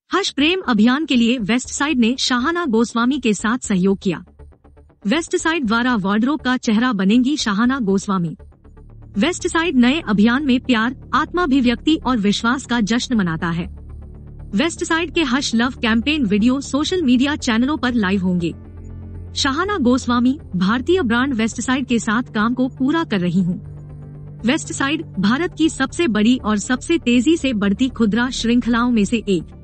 Hush प्रेम अभियान के लिए वेस्ट साइड ने शाहाना गोस्वामी के साथ सहयोग किया। वेस्ट साइड द्वारा वार्डरोब का चेहरा बनेंगी शाहाना गोस्वामी। वेस्ट साइड नए अभियान में प्यार, आत्माभिव्यक्ति और विश्वास का जश्न मनाता है। वेस्ट साइड के hush love campaign video social media चैनलों पर लाइव होंगे। शाहाना गोस्वामी, भारतीय ब्रांड वेस्ट साइड के साथ काम को पूरा कर रही हूँ। वेस्ट साइड भारत की सबसे बड़ी और सबसे तेजी से बढ़ती खुदरा श्रृंखलाओं में से एक